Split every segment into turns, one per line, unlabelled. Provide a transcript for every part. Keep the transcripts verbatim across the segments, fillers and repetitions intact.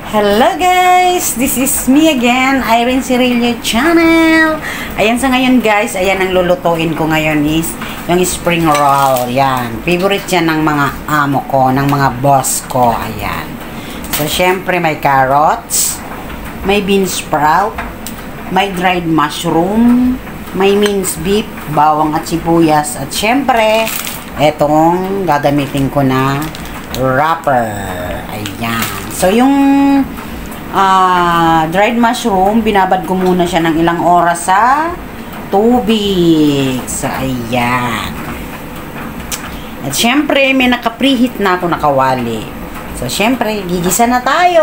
Hello guys! This is me again, Irene Cirillo Channel. Ayan sa ngayon guys, ayan ang lulutuin ko ngayon is yung spring roll. Yan. Favorite yan ng mga amo ko, ng mga boss ko. Ayan. So, syempre may carrots, may bean sprout, may dried mushroom, may minced beef, bawang at sibuyas. At syempre, etong gagamitin ko na wrapper. Ayan. So, yung uh, dried mushroom, binabad ko muna siya ng ilang oras sa tubig. So, ayan. At syempre, may naka-preheat na ako na kawali. So, syempre, gigisa na tayo.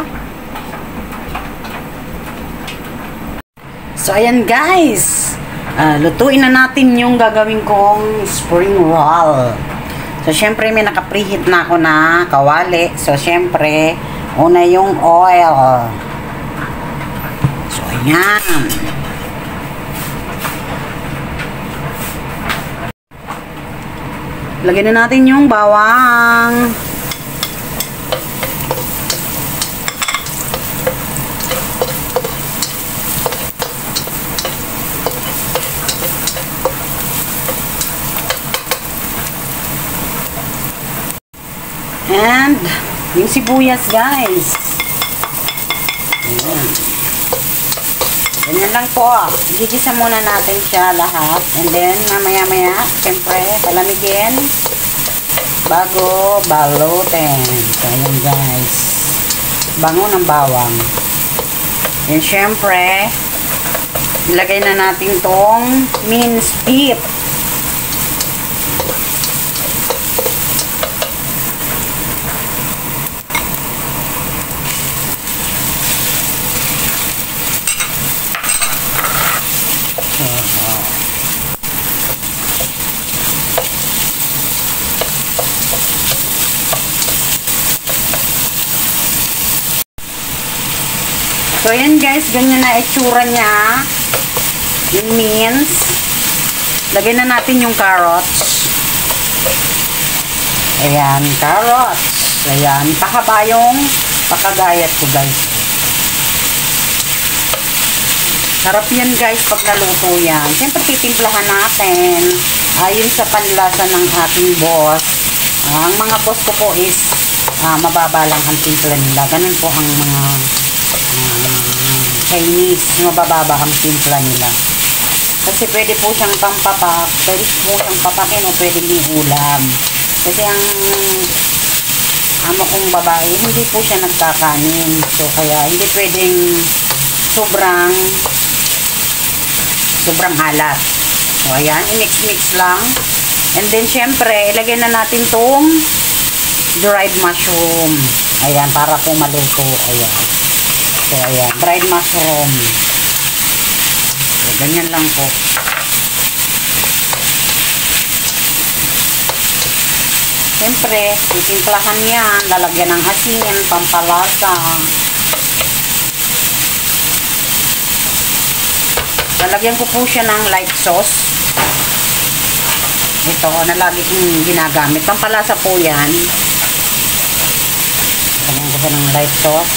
So, ayan guys. Uh, lutuin na natin yung gagawin kong spring roll. So, syempre, may naka-preheat na ako na kawali. So, syempre, una yung oil. So, ayan. Lagyan na natin yung bawang. And, yung sibuyas, guys. Ayan. Ganyan lang po. Gigisa muna natin siya lahat. And then, mamaya-maya, syempre, palamigin bago balutin. So, ayan, guys. Bango ng bawang. And, syempre, ilagay na natin tong minced beef. So, ayan guys, ganyan na itsura niya. Yung mince. Lagyan na natin yung carrots. Ayan, carrots. Ayan, pakaba yung pakagayat ko guys. Sarap yan guys pag naluto yan. Siyempre titimplahan natin. Ayon sa panlasa ng ating boss. Uh, ang mga boss ko po is uh, mababa lang ang timpla nila. Ganun po ang mga uh, Chinese. Mabababa ang timpla nila. Kasi pwede po siyang pampapak. Pwede po siyang papakin o pwede may ulam. Kasi ang amo kong babae, hindi po siya nagkakanin. So kaya hindi pwedeng sobrang sobrang alat. So, ayan, i-mix-mix lang. And then, syempre, ilagay na natin tong dried mushroom. Ayan, para po maluto. Ayan. So, ayan, dried mushroom. So, ganyan lang po. Syempre, titimplahan yan. Lalagyan ng asin, pampalasa. Lalagyan ko po siya ng light sauce. Ito, na lagi kong ginagamit. Pampalasa po yan. Lalagyan ko siya ng light sauce.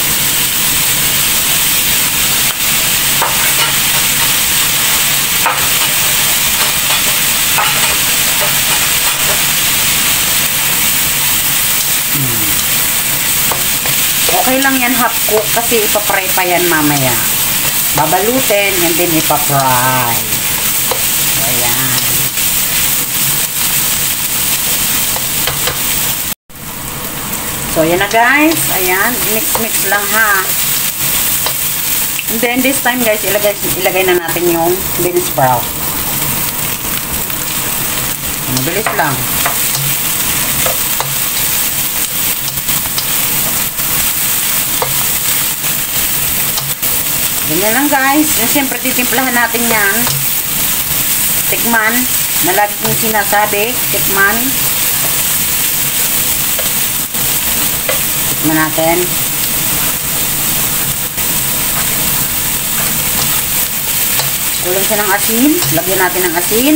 Hmm. Okay lang yan half cook kasi ipapray pa yan mamaya. Babalutin and then ipapry. Ayan. So, ayan na guys. Ayan. Mix-mix lang ha. And then this time guys, ilagay, ilagay na natin yung bean sprout. Mabilis lang. Ganyan lang guys. Yung siyempre titimplahan natin yan. Tikman. Na lagi kong sinasabi. Tikman. Tikman natin. Kulang siya ng asin. Lagyan natin ng asin.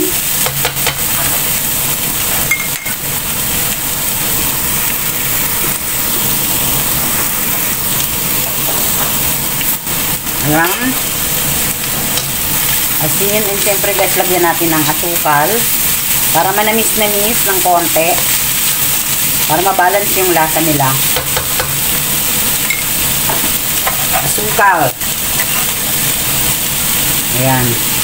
Ayan. Asin. And syempre guys, lagyan natin ng asukal. Para manamis-namis ng konti. Para mabalance yung lasa nila. Asukal. Ayan.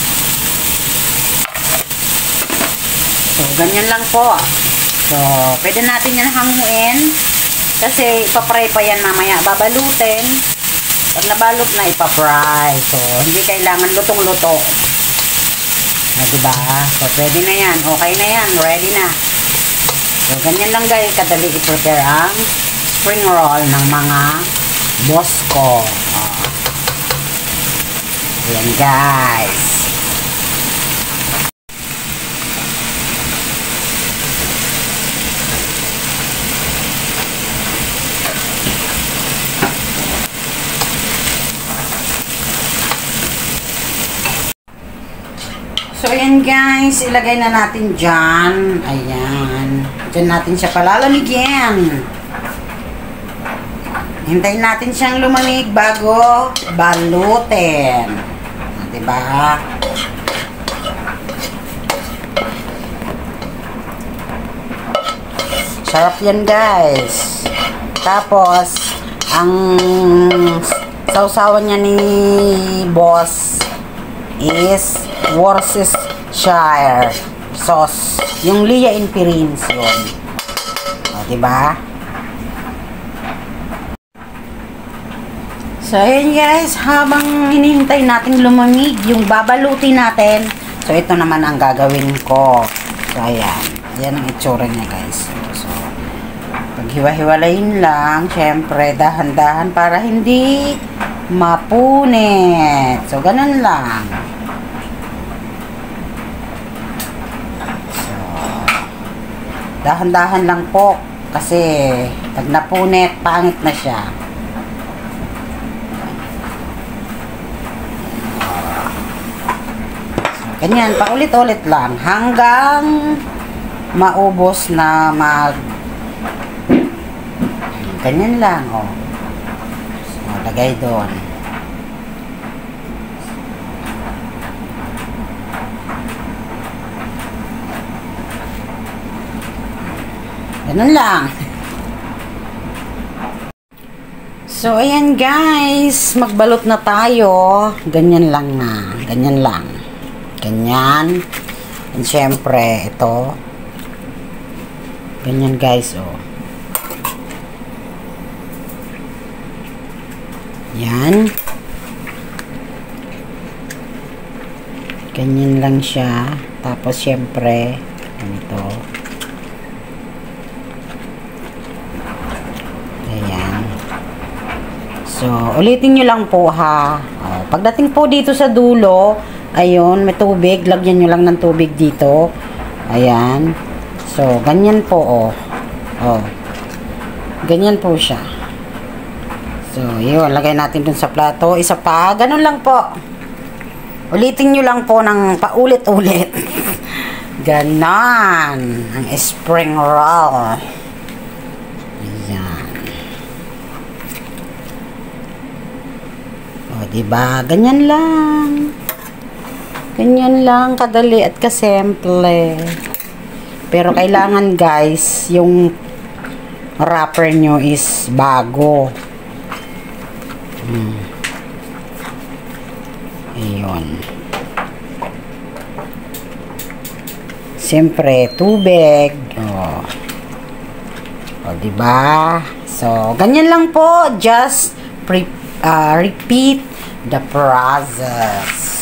So, ganyan lang po. So, pwede natin yan hanguin. Kasi, ipapry pa yan mamaya. Babalutin. Pag nabalot na, ipapry. So, hindi kailangan lutong-luto. Ah, diba? So, pwede na yan. Okay na yan. Ready na. So, ganyan lang guys. Kadali i-prepare ang spring roll ng mga boss ko. Oh. Ayan guys. So, ayan guys, ilagay na natin dyan. Ayan. Dyan natin siya palalamigyan. Hintayin natin siyang lumamig bago balutin. Diba? Sarap yan guys. Tapos, ang sausawan niya ni boss is Worcestershire sauce. Yung Lea Imperiens yun. O, diba? So, ayan guys. Habang hinihintay natin lumamig yung babalutin natin. So, ito naman ang gagawin ko. So, ayan. Ayan ang itsura niya guys. So, paghiwa-hiwalayin lang. Syempre, dahan-dahan para hindi mapunit. So, ganun lang. Dahan-dahan lang po kasi pag napunit, pangit na siya. Ganyan, paulit-ulit lang hanggang maubos na mag ganyan lang, oh. So, lagay doon. Ganun lang. So, ayan guys. Magbalot na tayo. Ganyan lang na. Ganyan lang. Ganyan. And syempre, ito. Ganyan guys, oh. Yan. Ganyan lang siya. Tapos, syempre, ganito. Ayan. So, ulitin nyo lang po ha. O, pagdating po dito sa dulo, ayun, may tubig. Lagyan nyo lang ng tubig dito. Ayan. So, ganyan po, oh. Oh. Ganyan po siya. So, yun. Lagay natin dun sa plato. Isa pa. Ganun lang po. Ulitin nyo lang po ng paulit-ulit. Ganon. Ang spring roll. Ayan. O, diba? Ganyan lang. Ganyan lang kadali at kasimple. Pero kailangan guys, yung wrapper nyo is bago. Hmm. Ayun. Siyempre, tubig. O. O, diba? So, ganyan lang po. Just pre uh, repeat the process.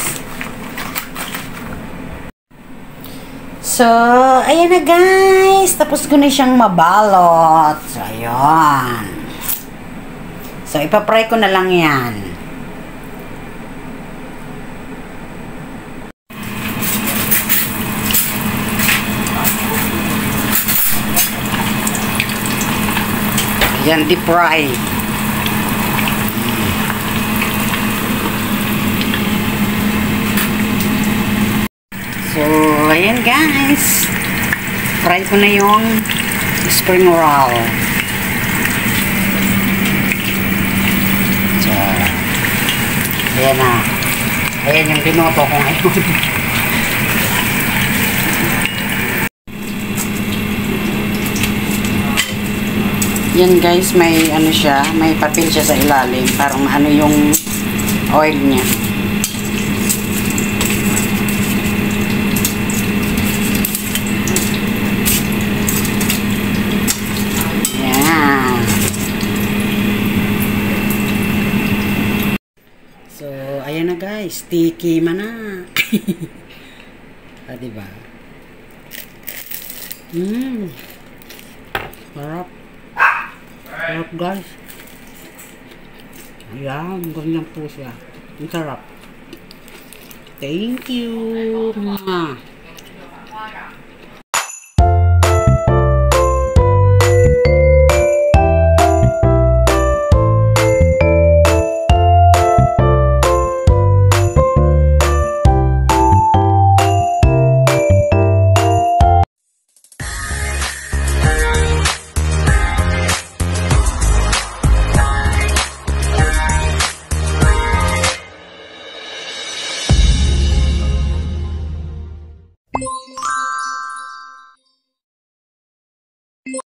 So, ayan na guys. Tapos ko na siyang mabalot. So, ayun. So, ipapry ko na lang yan. Yan, deep fry. So, ayan guys. Fry ko na yung spring roll. So, Ayan na. Ayan yung binoto ko ngayon. Yan guys, may ano siya, may papel siya sa ilalim. Parang ano yung oil niya. Yan. So, ayan na guys, sticky man na. Ah, diba? Mmm. Sarap. Sarap guys. Ayan, ganyan po siya. Ang sarap. Thank you. Mwah.